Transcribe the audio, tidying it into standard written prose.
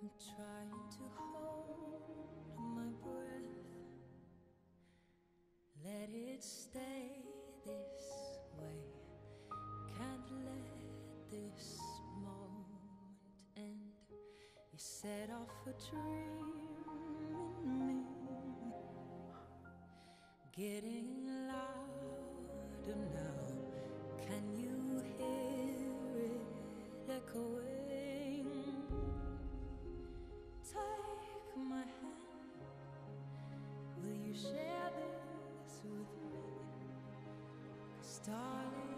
I'm trying to hold my breath, let it stay this way. Can't let this moment end. You set off a dream in me, getting louder now. Can you hear it echoing? Take my hand, will you share this with me? 'Cause darling,